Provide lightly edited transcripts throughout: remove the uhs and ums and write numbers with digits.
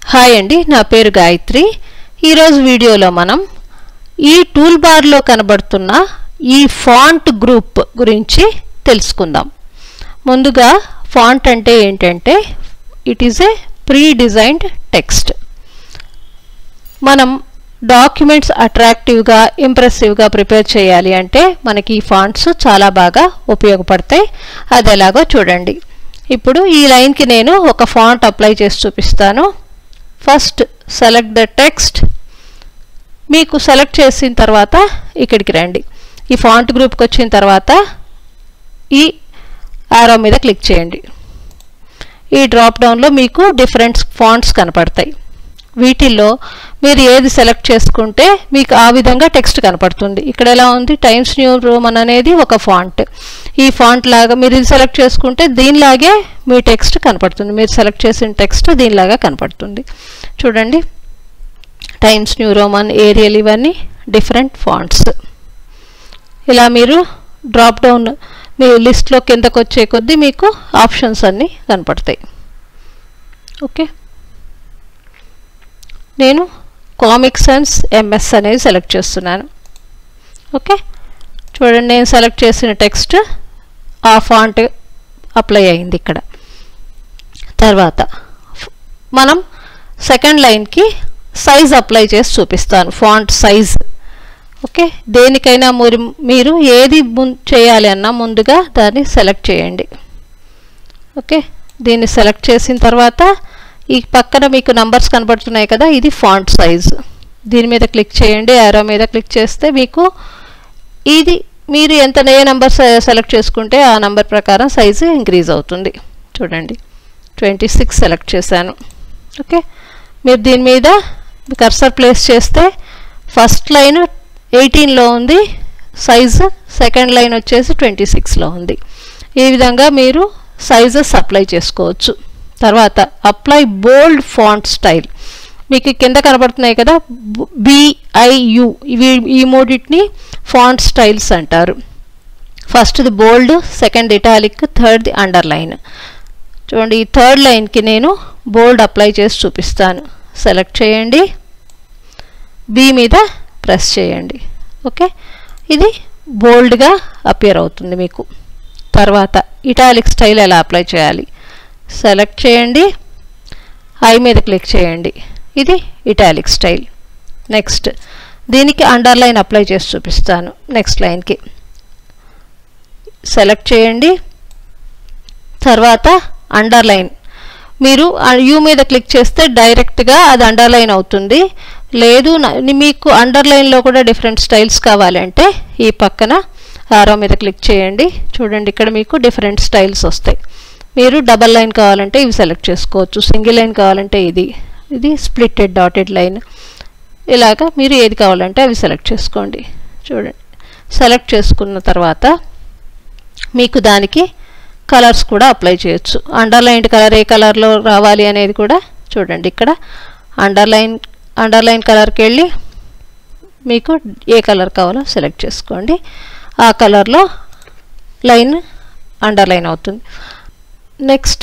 Hi అండి, నా పేరు గాయత్రి. ఈరోజు వీడియోలో మనం ఈ టూల్ బార్లో కనబడుతున్న ఈ ఫాంట్ గ్రూప్ గురించి తెలుసుకుందాం. ముందుగా ఫాంట్ అంటే ఏంటంటే it is a pre designed text. మనం డాక్యుమెంట్స్ అట్రాక్టివ్గా ఇంప్రెసివ్గా ప్రిపేర్ చేయాలి అంటే మనకి ఈ ఫాంట్స్ చాలా బాగా ఉపయోగపడతాయి. అది ఎలాగో చూడండి. ఇప్పుడు ఈ లైన్కి నేను ఒక ఫాంట్ అప్లై చేసి చూపిస్తాను. First select the text. మీకు సెలెక్ట్ చేసిన తర్వాత ఇక్కడికి రండి. ఈ ఫాంట్ గ్రూప్కి వచ్చిన తర్వాత ఈ ఆరో మీద క్లిక్ చేయండి. ఈ డ్రాప్ డౌన్లో మీకు డిఫరెంట్ ఫాంట్స్ కనపడతాయి. వీటిల్లో మీరు ఏది సెలెక్ట్ చేసుకుంటే మీకు ఆ విధంగా టెక్స్ట్ కనపడుతుంది. ఇక్కడ ఎలా ఉంది, టైమ్స్ న్యూ రోమన్ అనేది ఒక ఫాంట్. ఈ ఫాంట్ లాగా మీరు ఇది సెలెక్ట్ చేసుకుంటే దీనిలాగే మీ టెక్స్ట్ కనపడుతుంది. మీరు సెలెక్ట్ చేసిన టెక్స్ట్ దీనిలాగా కనపడుతుంది. చూడండి, టైమ్స్ న్యూ రోమన్, ఏరియల్, ఇవన్నీ డిఫరెంట్ ఫాంట్స్. ఇలా మీరు డ్రాప్ డౌన్ మీ లిస్ట్లో కిందకు వచ్చే కొద్దీ మీకు ఆప్షన్స్ అన్నీ కనపడతాయి. ఓకే, నేను కామిక్ సన్స్ ఎంఎస్ అనేది సెలెక్ట్ చేస్తున్నాను. ఓకే, చూడండి, నేను సెలెక్ట్ చేసిన టెక్స్ట్ ఆ ఫాంట్ అప్లై అయింది ఇక్కడ. తర్వాత మనం సెకండ్ లైన్కి సైజ్ అప్లై చేసి చూపిస్తాను, ఫాంట్ సైజ్. ఓకే, దేనికైనా మీరు ఏది చేయాలి అన్నా ముందుగా దాన్ని సెలెక్ట్ చేయండి. ఓకే, దీన్ని సెలెక్ట్ చేసిన తర్వాత ఈ పక్కన మీకు నంబర్స్ కనబడుతున్నాయి కదా, ఇది ఫాంట్ సైజ్. దీని మీద క్లిక్ చేయండి. యారో మీద క్లిక్ చేస్తే మీకు ఇది మీరు ఏ నెంబర్ సెలెక్ట్ చేసుకుంటే ఆ నెంబర్ ప్రకారం సైజు ఇంక్రీజ్ అవుతుంది. చూడండి, 26 సెలెక్ట్ చేశాను. ఓకే, మీరు దీని మీద కర్సర్ ప్లేస్ చేస్తే ఫస్ట్ లైన్ 18లో ఉంది సైజు, సెకండ్ లైన్ వచ్చేసి 26లో ఉంది. ఈ విధంగా మీరు సైజెస్ అప్లై చేసుకోవచ్చు. తర్వాత అప్లై బోల్డ్ ఫాంట్ స్టైల్. మీకు కింద కనబడుతున్నాయి కదా, BIU, ఈ మూడింటిని ఫాంట్ స్టైల్స్ అంటారు. ఫస్ట్ది బోల్డ్, సెకండ్ ఇటాలిక్, థర్డ్ది అండర్లైన్. చూడండి, ఈ థర్డ్ లైన్కి నేను బోల్డ్ అప్లై చేసి చూపిస్తాను. సెలెక్ట్ చేయండి, B మీద ప్రెస్ చేయండి. ఓకే, ఇది బోల్డ్గా అపియర్ అవుతుంది మీకు. తర్వాత ఇటాలిక్ స్టైల్ ఎలా అప్లై చేయాలి, సెలెక్ట్ చేయండి, ఐ మీద క్లిక్ చేయండి. ఇది ఇటాలిక్ స్టైల్. నెక్స్ట్ దీనికి అండర్లైన్ అప్లై చేసి చూపిస్తాను. నెక్స్ట్ లైన్కి సెలెక్ట్ చేయండి, తర్వాత అండర్లైన్. మీరు యూ మీద క్లిక్ చేస్తే డైరెక్ట్గా అది అండర్లైన్ అవుతుంది. లేదు మీకు అండర్లైన్లో కూడా డిఫరెంట్ స్టైల్స్ కావాలంటే ఈ పక్కన ఆరో మీద క్లిక్ చేయండి. చూడండి, ఇక్కడ మీకు డిఫరెంట్ స్టైల్స్ వస్తాయి. మీరు డబల్ లైన్ కావాలంటే ఇవి సెలెక్ట్ చేసుకోవచ్చు, సింగిల్ లైన్ కావాలంటే ఇది స్ప్లిట్టెడ్ డాటెడ్ లైన్. ఇలాగా మీరు ఏది కావాలంటే అవి సెలెక్ట్ చేసుకోండి. చూడండి, సెలెక్ట్ చేసుకున్న తర్వాత మీకు దానికి కలర్స్ కూడా అప్లై చేయొచ్చు. అండర్లైన్డ్ కలర్ ఏ కలర్లో రావాలి అనేది కూడా చూడండి. ఇక్కడ అండర్లైన్ కలర్కి వెళ్ళి మీకు ఏ కలర్ కావాలో సెలెక్ట్ చేసుకోండి. ఆ కలర్లో లైన్ అండర్లైన్ అవుతుంది. నెక్స్ట్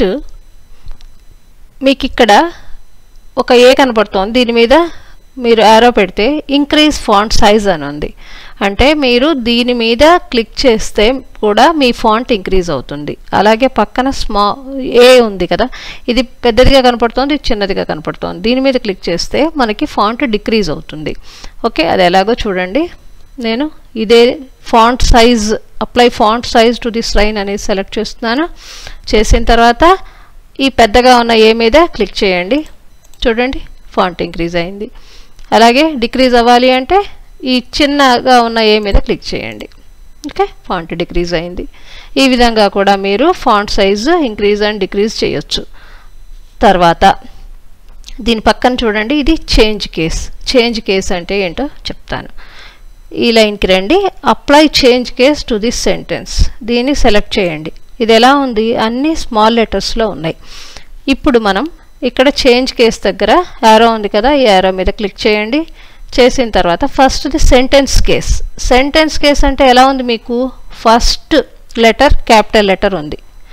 మీకు ఇక్కడ ఒక ఏ కనపడుతుంది, దీని మీద మీరు యారో పెడితే ఇంక్రీజ్ ఫాంట్ సైజ్ అని ఉంది. అంటే మీరు దీని మీద క్లిక్ చేస్తే కూడా మీ ఫాంట్ ఇంక్రీజ్ అవుతుంది. అలాగే పక్కన ఏ ఉంది కదా, ఇది పెద్దదిగా కనపడుతుంది, ఇది చిన్నదిగా కనపడుతుంది. దీని మీద క్లిక్ చేస్తే మనకి ఫాంట్ డిక్రీజ్ అవుతుంది. ఓకే, అది ఎలాగో చూడండి. నేను ఇదే font size, apply font size to this line అనేది సెలెక్ట్ చేస్తున్నాను. చేసిన తర్వాత ఈ పెద్దగా ఉన్న ఏ మీద క్లిక్ చేయండి. చూడండి, ఫాంట్ ఇంక్రీజ్ అయింది. అలాగే డిక్రీజ్ అవ్వాలి అంటే ఈ చిన్నగా ఉన్న ఏ మీద క్లిక్ చేయండి. ఓకే, ఫాంట్ డిక్రీజ్ అయింది. ఈ విధంగా కూడా మీరు font size increase and decrease చేయొచ్చు. తర్వాత దీని పక్కన చూడండి, ఇది చేంజ్ కేస్. చేంజ్ కేస్ అంటే ఏంటో చెప్తాను. ఈ లైన్కి రండి, apply change case to this sentence. దీన్ని సెలెక్ట్ చేయండి. ఇది ఎలా ఉంది, అన్ని స్మాల్ లెటర్స్లో ఉన్నాయి. ఇప్పుడు మనం ఇక్కడ చేంజ్ కేస్ దగ్గర యారో ఉంది కదా, ఈ యారో మీద క్లిక్ చేయండి. చేసిన తర్వాత ఫస్ట్ది సెంటెన్స్ కేస్. సెంటెన్స్ కేస్ అంటే ఎలా ఉంది, మీకు ఫస్ట్ లెటర్ క్యాపిటల్ లెటర్ ఉంది,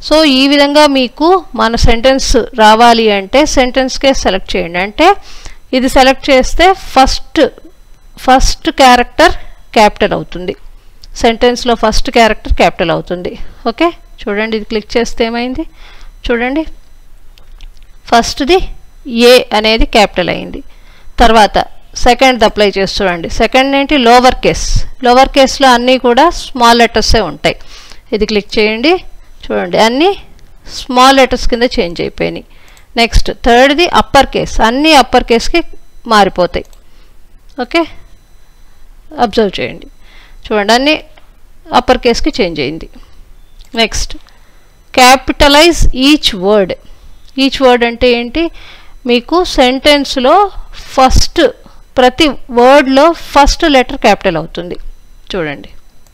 సో ఈ విధంగా మీకు మన సెంటెన్స్ రావాలి అంటే సెంటెన్స్కే సెలెక్ట్ చేయండి. అంటే ఇది సెలెక్ట్ చేస్తే ఫస్ట్ క్యారెక్టర్ క్యాపిటల్ అవుతుంది, సెంటెన్స్లో ఫస్ట్ క్యారెక్టర్ క్యాపిటల్ అవుతుంది. ఓకే, చూడండి ఇది క్లిక్ చేస్తే ఏమైంది చూడండి, ఫస్ట్ది ఏ అనేది క్యాపిటల్ అయింది. తర్వాత సెకండ్ అప్లై చేసి చూడండి, సెకండ్ ఏంటి లోవర్ కేస్లో అన్నీ కూడా స్మాల్ లెటర్సే ఉంటాయి. ఇది క్లిక్ చేయండి, చూడండి అన్నీ స్మాల్ లెటర్స్ కింద చేంజ్ అయిపోయినాయి. నెక్స్ట్ థర్డ్ది అప్పర్ కేస్, అన్నీ అప్పర్ కేస్కి మారిపోతాయి. ఓకే, అబ్జర్వ్ చేయండి, చూడండి అన్నీ అప్పర్ కేస్కి చేంజ్ అయింది. నెక్స్ట్ క్యాపిటలైజ్ ఈచ్ వర్డ్ అంటే ఏంటి, మీకు సెంటెన్స్లో ప్రతి వర్డ్లో ఫస్ట్ లెటర్ క్యాపిటల్ అవుతుంది. చూడండి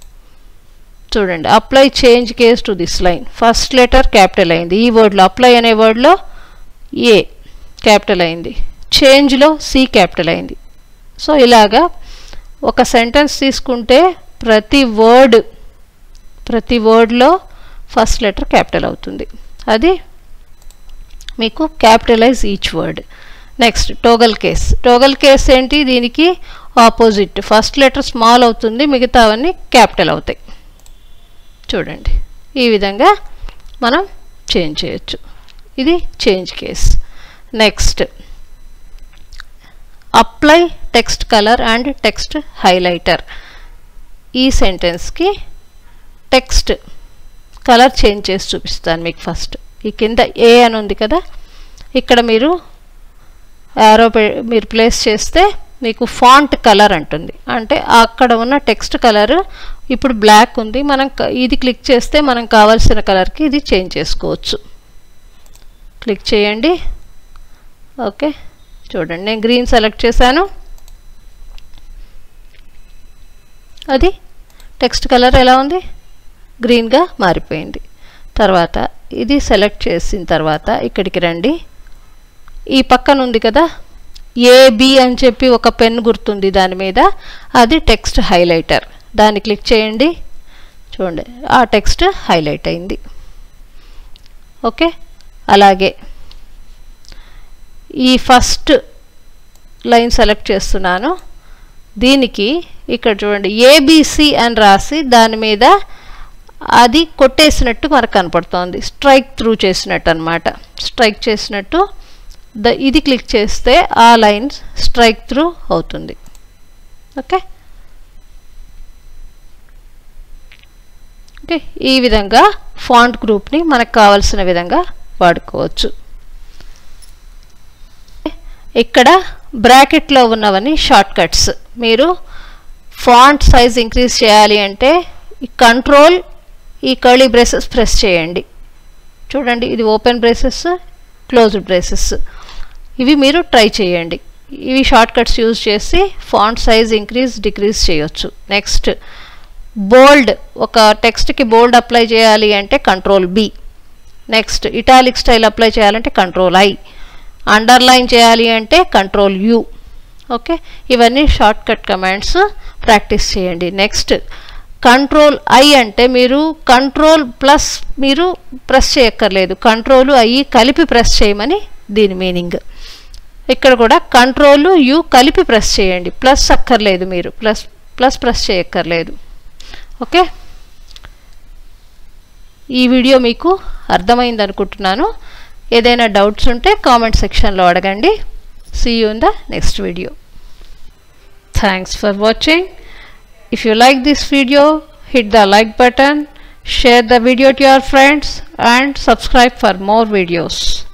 apply change case to this line, first letter capital అయింది ఈ వర్డ్లో, అప్లై అనే వర్డ్లో ఏ క్యాపిటల్ అయింది, చేంజ్లో సి క్యాపిటల్ అయింది. సో ఇలాగా ఒక సెంటెన్స్ తీసుకుంటే ప్రతి వర్డ్లో ఫస్ట్ లెటర్ క్యాపిటల్ అవుతుంది, అది మీకు capitalize each word. Next toggle case ఏంటి, దీనికి ఆపోజిట్, ఫస్ట్ లెటర్ స్మాల్ అవుతుంది, మిగతావన్నీ క్యాపిటల్ అవుతాయి. చూడండి ఈ విధంగా మనం చేంజ్ చేయొచ్చు, ఇది change case. Next apply text colour and text highlighter, ఈ సెంటెన్స్కి టెక్స్ట్ కలర్ చేంజ్ చేసి చూపిస్తాను మీకు. ఫస్ట్ ఈ కింద ఏ అని ఉంది కదా, ఇక్కడ మీరు యారో మీరు ప్లేస్ చేస్తే మీకు ఫాంట్ కలర్ అంటుంది, అంటే అక్కడ ఉన్న టెక్స్ట్ కలర్ ఇప్పుడు బ్లాక్ ఉంది, మనం ఇది క్లిక్ చేస్తే మనం కావాల్సిన కలర్కి ఇది చేంజ్ చేసుకోవచ్చు. క్లిక్ చేయండి. ఓకే, చూడండి నేను గ్రీన్ సెలెక్ట్ చేశాను, అది టెక్స్ట్ కలర్ ఎలా ఉంది, గ్రీన్గా మారిపోయింది. తర్వాత ఇది సెలెక్ట్ చేసిన తర్వాత ఇక్కడికి రండి, ఈ పక్కన ఉంది కదా ఏబి అని చెప్పి ఒక పెన్ గుర్తుంది దాని మీద, అది టెక్స్ట్ హైలైటర్, దాన్ని క్లిక్ చేయండి. చూడండి ఆ టెక్స్ట్ హైలైట్ అయింది. ఓకే, అలాగే ఈ ఫస్ట్ లైన్ సెలెక్ట్ చేస్తున్నాను, దీనికి ఇక్కడ చూడండి ఏబిసి అని రాసి దాని మీద అది కొట్టేసినట్టు మనకు కనపడుతోంది, స్ట్రైక్ త్రూ చేసినట్టు అనమాట, స్ట్రైక్ చేసినట్టు. ఇది క్లిక్ చేస్తే ఆ లైన్ స్ట్రైక్ త్రూ అవుతుంది. ఓకే, ఈ విధంగా ఫాంట్ గ్రూప్ని మనకు కావాల్సిన విధంగా వాడుకోవచ్చు. ఇక్కడ బ్రాకెట్లో ఉన్నవన్నీ షార్ట్ కట్స్, మీరు ఫాంట్ సైజ్ ఇంక్రీజ్ చేయాలి అంటే ఈ కంట్రోల్ ఈ కర్లీ బ్రేసెస్ ప్రెస్ చేయండి. చూడండి ఇది ఓపెన్ బ్రేసెస్, క్లోజ్డ్ బ్రేసెస్, ఇవి మీరు ట్రై చేయండి. ఇవి షార్ట్ కట్స్ యూజ్ చేసి ఫాంట్ సైజ్ ఇంక్రీజ్ డిక్రీజ్ చేయొచ్చు. నెక్స్ట్ బోల్డ్, ఒక టెక్స్ట్కి బోల్డ్ అప్లై చేయాలి అంటే control B. Next italic style apply చేయాలంటే కంట్రోల్ ఐ. అండర్లైన్ చేయాలి అంటే కంట్రోల్ యు. ఓకే, ఇవన్నీ షార్ట్ కట్ కమాండ్స్, ప్రాక్టీస్ చేయండి. నెక్స్ట్ కంట్రోల్ ఐ అంటే మీరు కంట్రోల్ ప్లస్ మీరు ప్రెస్ చేయక్కర్లేదు, కంట్రోల్ ఐ కలిపి ప్రెస్ చేయమని దీని మీనింగ్. ఇక్కడ కూడా కంట్రోల్ యు కలిపి ప్రెస్ చేయండి, ప్లస్ అక్కర్లేదు, మీరు ప్రెస్ చేయక్కర్లేదు. ఓకే, ఈ వీడియో మీకు అర్థమైంది అనుకుంటున్నాను. ఏదైనా డౌట్స్ ఉంటే కామెంట్ సెక్షన్లో అడగండి. See you in the next video. Thanks for watching. If you like this video, hit the like button, share the video to your friends and subscribe for more videos.